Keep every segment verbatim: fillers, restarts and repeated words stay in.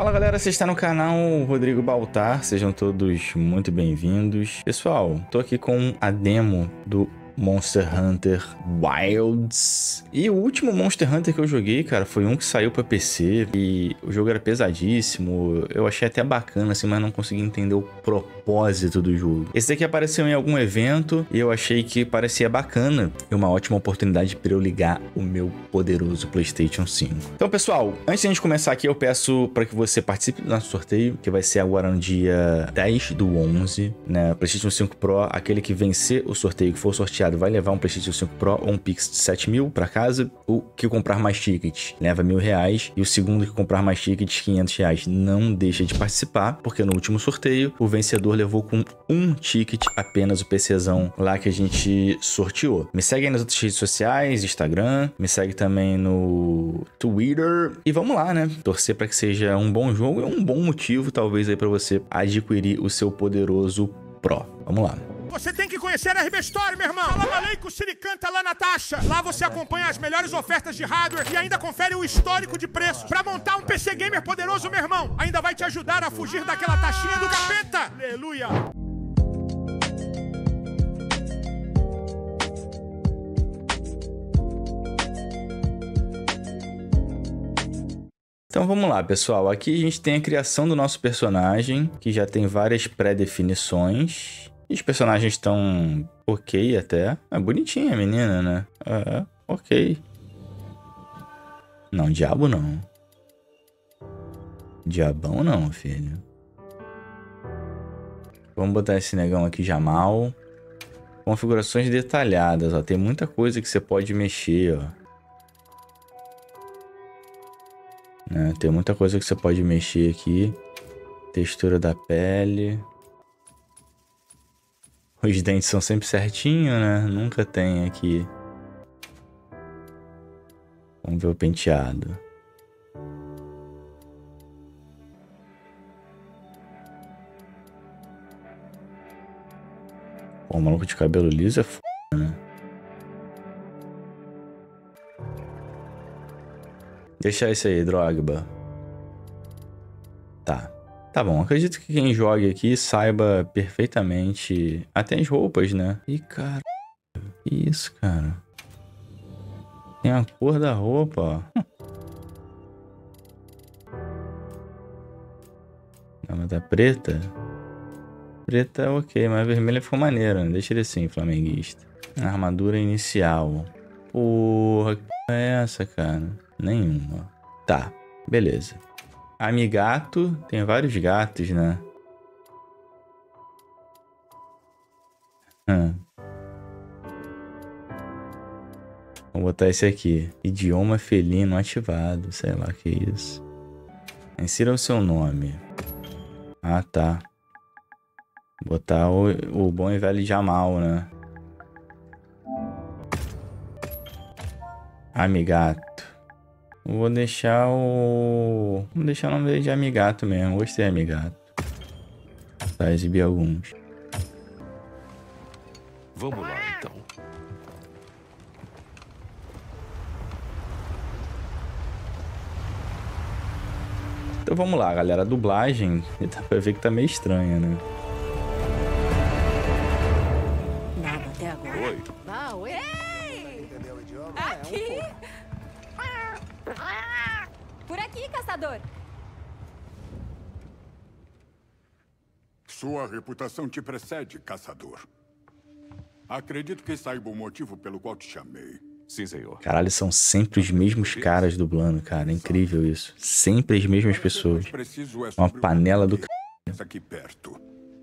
Fala galera, você está no canal Rodrigo Baltar, sejam todos muito bem-vindos. Pessoal, tô aqui com a demo do Monster Hunter Wilds. E o último Monster Hunter que eu joguei, cara, foi um que saiu pra P C e o jogo era pesadíssimo. Eu achei até bacana, assim, mas não consegui entender o propósito do jogo. Esse daqui apareceu em algum evento e eu achei que parecia bacana e uma ótima oportunidade para eu ligar o meu poderoso PlayStation cinco. Então, pessoal, antes de a gente começar aqui, eu peço para que você participe do nosso sorteio, que vai ser agora no dia dez do onze, né? PlayStation cinco Pro, aquele que vencer o sorteio, que for sorteado, vai levar um PlayStation cinco Pro ou um Pix de sete mil para casa. O que comprar mais tickets leva mil reais. E o segundo que comprar mais tickets, quinhentos reais. Não deixa de participar, porque no último sorteio, o vencedor levou com um ticket apenas o PCzão lá que a gente sorteou. Me segue aí nas outras redes sociais, Instagram. Me segue também no Twitter. E vamos lá, né? Torcer para que seja um bom jogo e um bom motivo, talvez, aí para você adquirir o seu poderoso Pro. Vamos lá. Você tem que conhecer a R B Store, meu irmão. Salam aleikum, Siricanta, lá Natasha. Lá você acompanha as melhores ofertas de hardware e ainda confere o histórico de preço. Pra montar um P C Gamer poderoso, meu irmão. Ainda vai te ajudar a fugir daquela taxinha do capeta. Aleluia. Então vamos lá, pessoal. Aqui a gente tem a criação do nosso personagem, que já tem várias pré-definições. E os personagens estão ok até. É bonitinha a menina, né? É, ok. Não, diabo não. Diabão não, filho. Vamos botar esse negão aqui, Jamal. Configurações detalhadas, ó. Tem muita coisa que você pode mexer, ó. Né? Tem muita coisa que você pode mexer aqui. Textura da pele. Os dentes são sempre certinhos, né? Nunca tem aqui. Vamos ver o penteado. Pô, o maluco de cabelo liso é f***, né? Deixa isso aí, Drogba. Tá. Tá bom, acredito que quem joga aqui saiba perfeitamente até as roupas, né? Ih, cara. Que isso, cara? Tem a cor da roupa, ó. Não, mas tá preta? Preta é ok, mas vermelha ficou maneira, né? Deixa ele assim, flamenguista. Armadura inicial. Porra, que é essa, cara? Nenhuma. Tá, beleza. Amigato, tem vários gatos, né? Hum. Vou botar esse aqui. Idioma felino ativado, sei lá que é isso. Insira o seu nome. Ah, tá. Vou botar o, o bom e velho Jamal, né? Amigato. Vou deixar o... Vou deixar o nome dele de Amigato mesmo. Gostei, Amigato. Tá, exibir alguns. Vamos lá, então. Então vamos lá, galera. A dublagem, dá pra ver que tá meio estranha, né? Nada até agora. Oi. Ah, oi. Aqui. Por aqui, caçador. Sua reputação te precede, caçador. Acredito que saiba o motivo pelo qual te chamei. Sim, senhor. Caralho, são sempre os mesmos caras dublando, cara. É incrível isso. Sempre as mesmas pessoas. Uma panela do c... Aqui perto.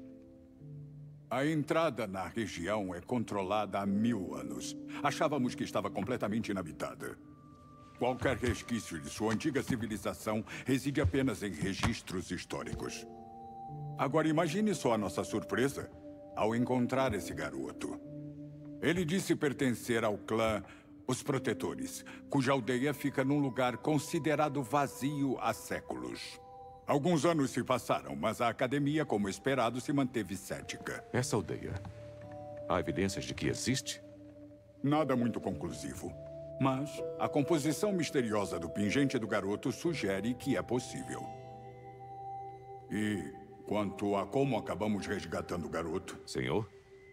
A entrada na região é controlada há mil anos. Achávamos que estava completamente inabitada. Qualquer resquício de sua antiga civilização reside apenas em registros históricos. Agora imagine só a nossa surpresa ao encontrar esse garoto. Ele disse pertencer ao clã Os Protetores, cuja aldeia fica num lugar considerado vazio há séculos. Alguns anos se passaram, mas a academia, como esperado, se manteve cética. Essa aldeia, há evidências de que existe? Nada muito conclusivo. Mas a composição misteriosa do pingente do garoto sugere que é possível. E quanto a como acabamos resgatando o garoto, Senhor?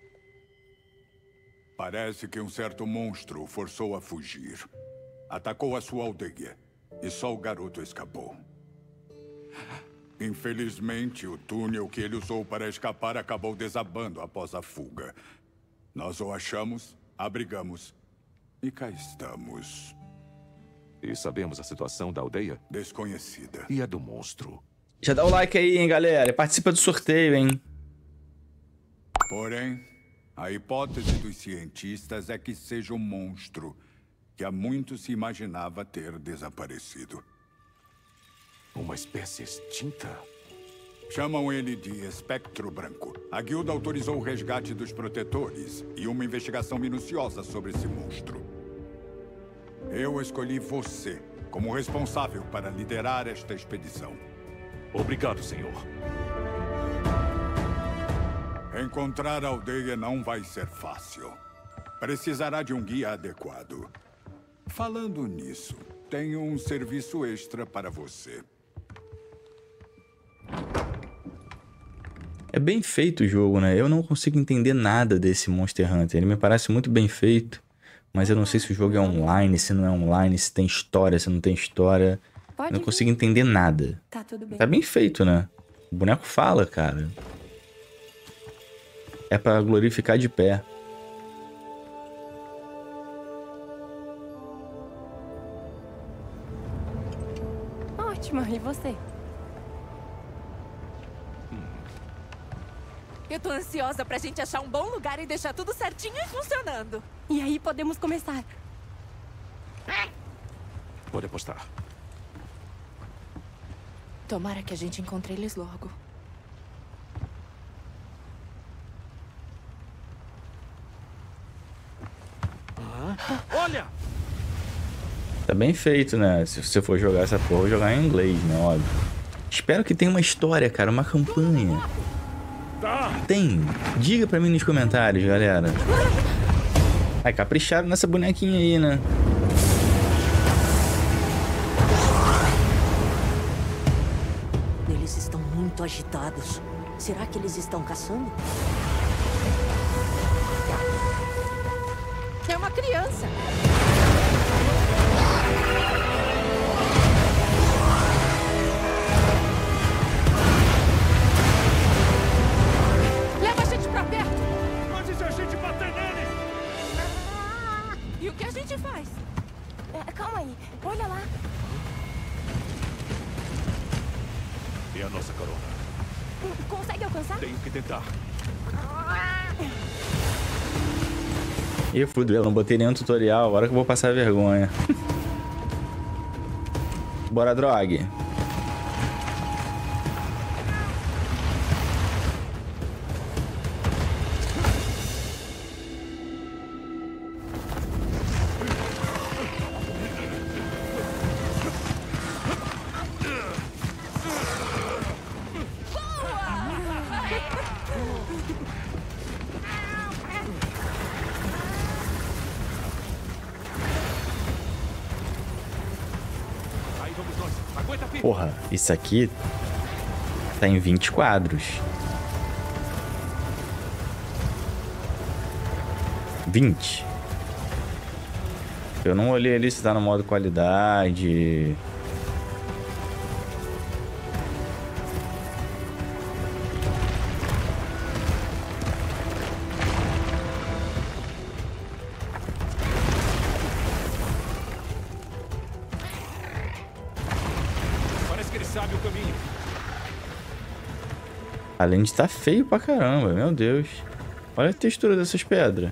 parece que um certo monstro o forçou a fugir. Atacou a sua aldeia e só o garoto escapou. Infelizmente, o túnel que ele usou para escapar acabou desabando após a fuga. Nós o achamos, abrigamos e cá estamos. E sabemos a situação da aldeia? Desconhecida. E a do monstro? Já dá o like aí, hein, galera. E participa do sorteio, hein. Porém, a hipótese dos cientistas é que seja um monstro que há muito se imaginava ter desaparecido. Uma espécie extinta? Chamam ele de Espectro Branco. A guilda autorizou o resgate dos protetores e uma investigação minuciosa sobre esse monstro. Eu escolhi você como responsável para liderar esta expedição. Obrigado, senhor. Encontrar a aldeia não vai ser fácil. Precisará de um guia adequado. Falando nisso, tenho um serviço extra para você. É bem feito o jogo, né? Eu não consigo entender nada desse Monster Hunter. Ele me parece muito bem feito, mas eu não sei se o jogo é online, se não é online, se tem história, se não tem história. Pode Eu não vir. consigo entender nada. Tá tudo bem. Tá bem feito, né? O boneco fala, cara. É pra glorificar de pé. Ótimo, e você? Eu tô ansiosa pra gente achar um bom lugar e deixar tudo certinho e funcionando. E aí podemos começar. Pode apostar. Tomara que a gente encontre eles logo. Olha! Tá bem feito, né? Se você for jogar essa porra, eu vou jogar em inglês, né? Óbvio. Espero que tenha uma história, cara. Uma campanha. Tem. Diga pra mim nos comentários, galera. Ai, capricharam nessa bonequinha aí, né? Eles estão muito agitados. Será que eles estão caçando? É uma criança. Leva a gente pra perto. Antes de a gente bater neles! E o que a gente faz? É, calma aí. Olha lá. E a nossa carona? Consegue alcançar? Tenho que tentar. Ih, fudeu, eu não botei nenhum tutorial. Agora que eu vou passar vergonha. Bora, drogue. Aí vamos nós. Aguenta firme. Porra, isso aqui tá em vinte quadros. vinte. Eu não olhei ali se tá no modo qualidade. Parece que ele sabe o caminho. Além de estar feio pra caramba, meu Deus. Olha a textura dessas pedras.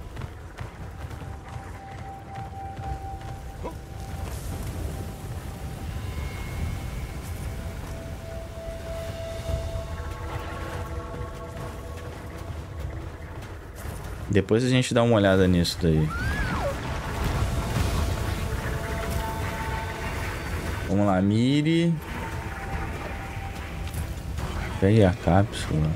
Depois a gente dá uma olhada nisso daí. Vamos lá, mire. Pegue a cápsula.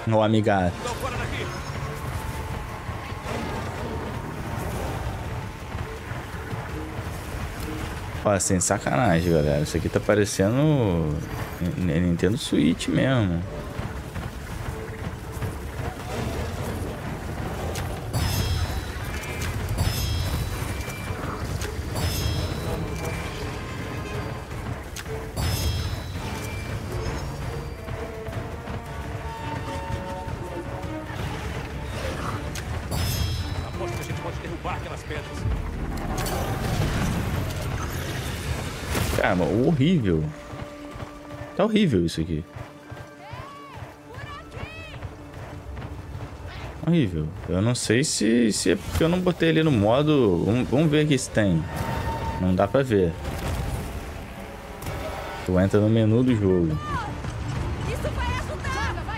Ó, amigato. Então, fora daqui. Ó, sem sacanagem, galera. Isso aqui tá parecendo N- Nintendo Switch mesmo. Aposto que a gente pode derrubar aquelas pedras. Cara, mas horrível. Tá horrível isso aqui. Horrível. Eu não sei se, se é porque eu não botei ele no modo... Vamos, vamos ver aqui se tem. Não dá pra ver. Tu entra no menu do jogo. Isso vai ajudar! Vai!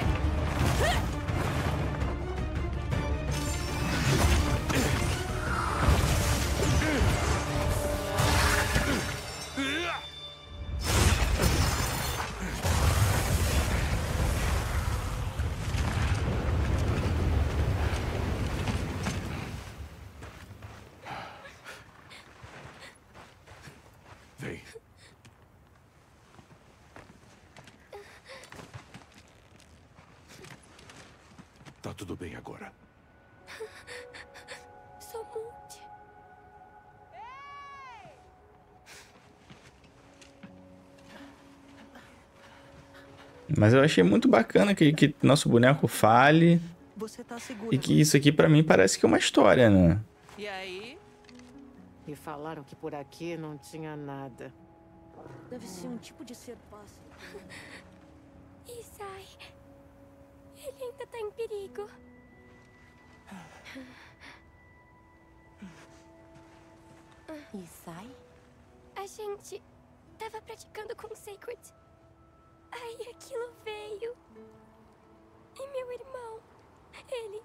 Vem. Tá tudo bem agora. Sou Monte. Mas eu achei muito bacana que, que nosso boneco fale. Você tá segura. E que isso aqui pra mim parece que é uma história, né? E aí? E falaram que por aqui não tinha nada. Deve ser um tipo de ser pássaro. Isai. Ele ainda tá em perigo. Isai? A gente tava praticando com o Sacred. Aí aquilo veio. E meu irmão, ele...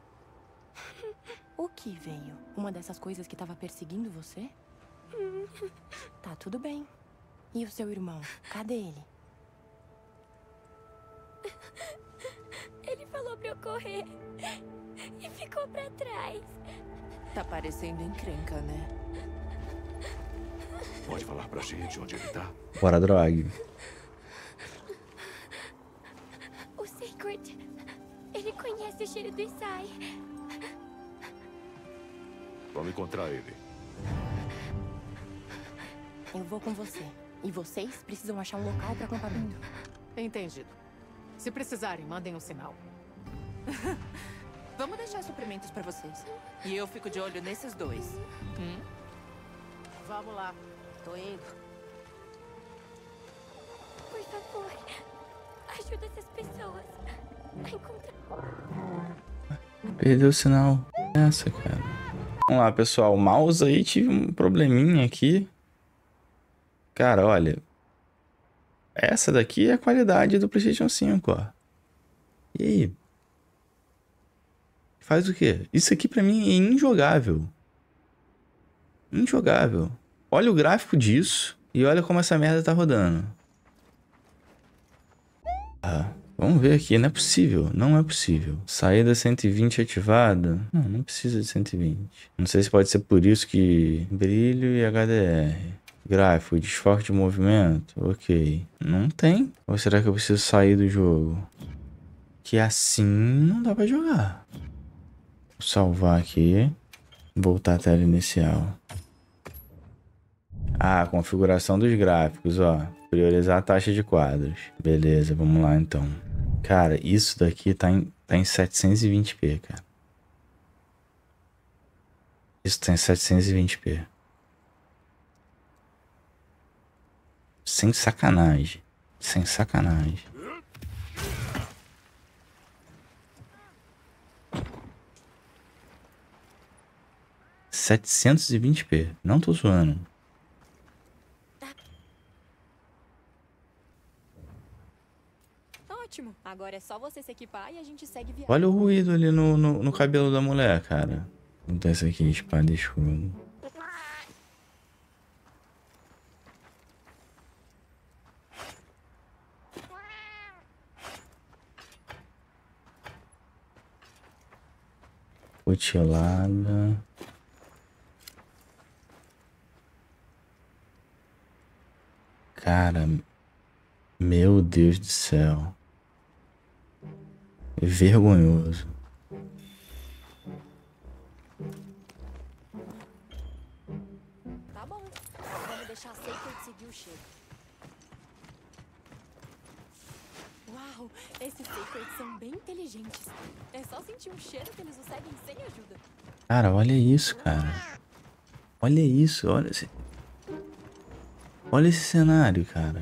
O que veio? Uma dessas coisas que tava perseguindo você? Tá tudo bem. E o seu irmão? Cadê ele? Ele falou pra eu correr. E ficou pra trás. Tá parecendo encrenca, né? Pode falar pra gente onde ele tá? Bora, droga. O Sacred, ele conhece o cheiro do Isai. Vamos encontrar ele. Eu vou com você. E vocês precisam achar um local para acampamento. Entendido. Se precisarem, mandem um sinal. Vamos deixar suprimentos pra vocês. E eu fico de olho nesses dois. Hum? Vamos lá. Tô indo. Por favor, ajuda essas pessoas a encontrar... Perdeu o sinal. Essa, cara. Vamos lá, pessoal. O mouse aí tive um probleminha aqui. Cara, olha. Essa daqui é a qualidade do PlayStation cinco, ó. E aí? Faz o quê? Isso aqui pra mim é injogável. Injogável. Olha o gráfico disso e olha como essa merda tá rodando. Ah, vamos ver aqui. Não é possível. Não é possível. Saída cento e vinte ativada. Não, não precisa de cento e vinte. Não sei se pode ser por isso que... Brilho e H D R. Gráfico, desfoque de movimento. Ok. Não tem. Ou será que eu preciso sair do jogo? Que assim não dá pra jogar. Vou salvar aqui. Voltar à tela inicial. Ah, configuração dos gráficos, ó. Priorizar a taxa de quadros. Beleza, vamos lá então. Cara, isso daqui tá em, tá em setecentos e vinte p, cara. Isso tá em setecentos e vinte p. Sem sacanagem. Sem sacanagem. setecentos e vinte p. Não tô zoando. Ótimo. Agora é só você se equipar e a gente segue viagem. Olha o ruído ali no, no, no cabelo da mulher, cara. Vou botar isso aqui, espada e escudo. Futilada. Cara, meu Deus do céu. Vergonhoso. Tá bom. Vamos deixar a Sacred seguir o cheiro. Uau, esses Sacred são bem inteligentes. É só sentir um cheiro que eles o seguem sem ajuda. Cara, olha isso, cara. Olha isso, olha esse... Olha esse cenário, cara.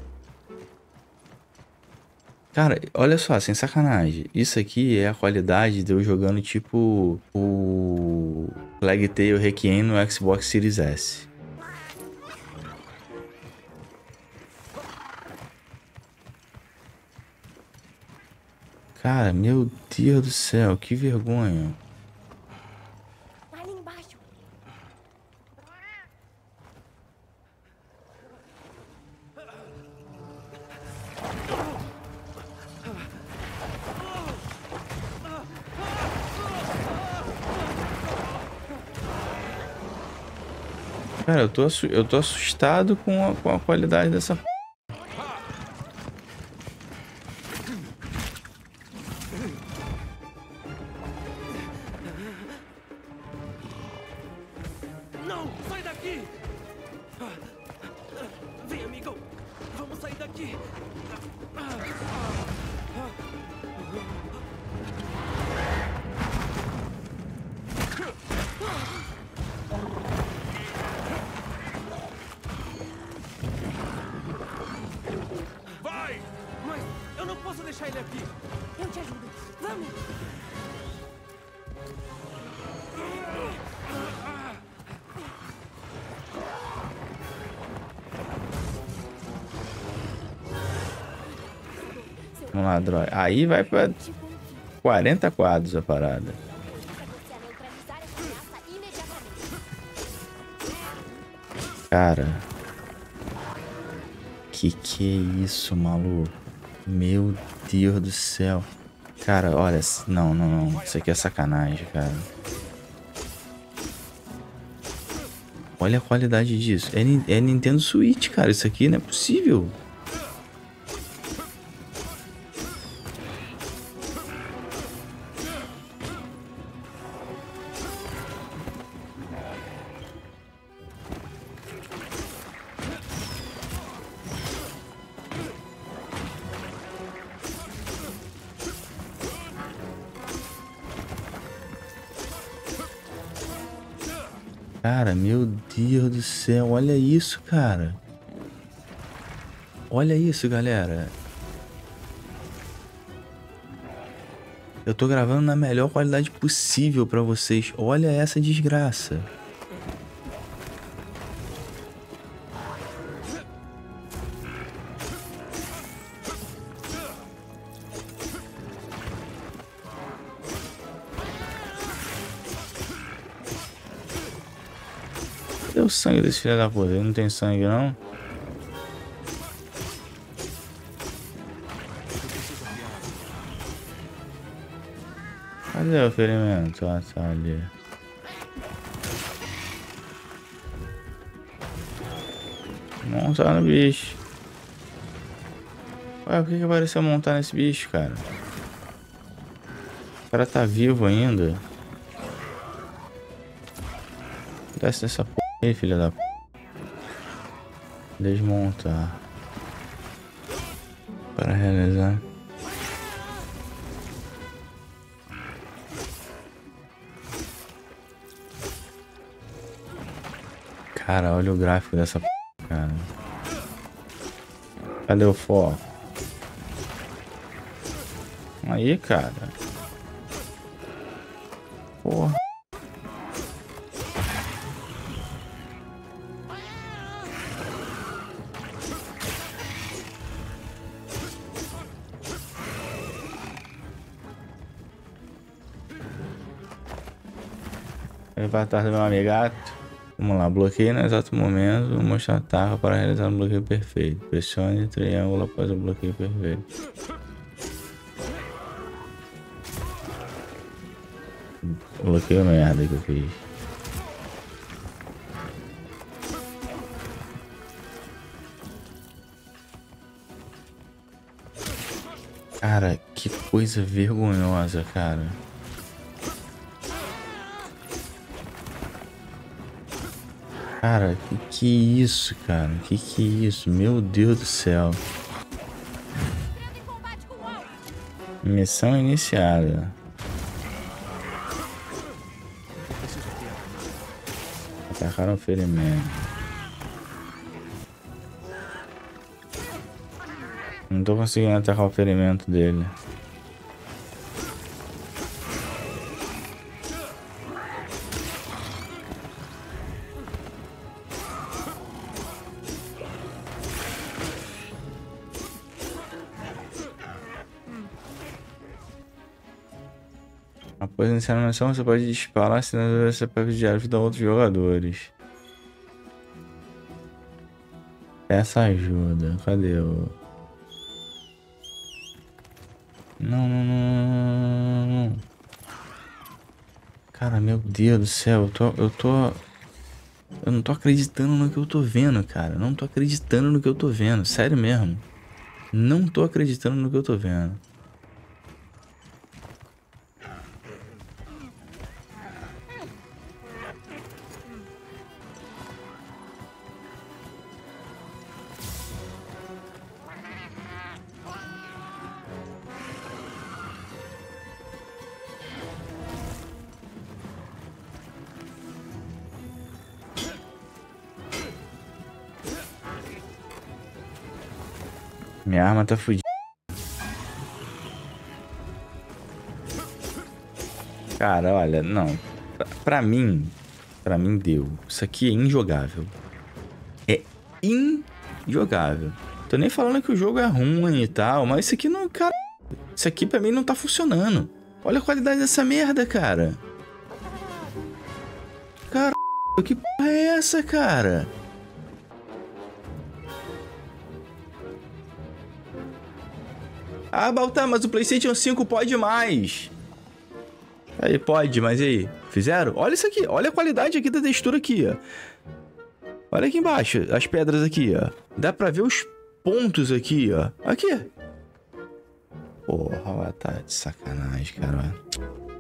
Cara, olha só, sem sacanagem. Isso aqui é a qualidade de eu jogando tipo o Plague Tale Requiem no Xbox Series S. Cara, meu Deus do céu, que vergonha. Ali embaixo. Cara, eu tô, assu eu tô assustado com a, com a qualidade dessa... Não, sai daqui! Vem, amigo! Vamos sair daqui! Vai! Mas eu não posso deixar ele aqui! Eu te ajudo. Vamos! Vamos lá, droga. Aí vai pra quarenta quadros a parada. Cara. Que que é isso, maluco? Meu Deus do céu. Cara, olha. Não, não, não. Isso aqui é sacanagem, cara. Olha a qualidade disso. É, é Nintendo Switch, cara. Isso aqui não é possível. Cara, meu Deus do céu, olha isso, cara. Olha isso, galera. Eu tô gravando na melhor qualidade possível pra vocês. Olha essa desgraça. Cadê o sangue desse filho da puta? Ele não tem sangue, não? Cadê o ferimento? Ah, tá ali. Montar no bicho. Ué, por que que apareceu montar nesse bicho, cara? O cara tá vivo ainda. Desce dessa porra aí, filha da p. Desmontar. Para realizar. Cara, olha o gráfico dessa p, cara. Cadê o foco? Aí, cara. Porra. Vai atrás do meu amigato. Vamos lá, bloqueio no exato momento. Vou mostrar a tarja para realizar um bloqueio perfeito. Pressione o triângulo após o bloqueio perfeito. Coloquei a merda que eu fiz. Cara, que coisa vergonhosa, cara. Cara, que que é isso, cara? Que que é isso? Meu Deus do céu. Missão iniciada. Atacaram o ferimento. Não tô conseguindo atacar o ferimento dele. Após iniciar a missão, você pode disparar assinando essa P V diário a outros jogadores. Peça ajuda. Cadê o... Não, não, não, não, não. Cara, meu Deus do céu. Eu tô... Eu tô... Eu não tô acreditando no que eu tô vendo, cara. Não tô acreditando no que eu tô vendo. Sério mesmo. Não tô acreditando no que eu tô vendo. Minha arma tá fodida. Cara, olha, não. Pra, pra mim, pra mim deu. Isso aqui é injogável. É injogável. Tô nem falando que o jogo é ruim e tal, mas isso aqui não, cara... Isso aqui pra mim não tá funcionando. Olha a qualidade dessa merda, cara. Cara, que porra é essa, cara? Ah, Baltar, mas o PlayStation cinco pode mais. Aí, pode, mas e aí? Fizeram? Olha isso aqui. Olha a qualidade aqui da textura aqui, ó. Olha aqui embaixo, as pedras aqui, ó. Dá pra ver os pontos aqui, ó. Aqui. Porra, tá de sacanagem, cara.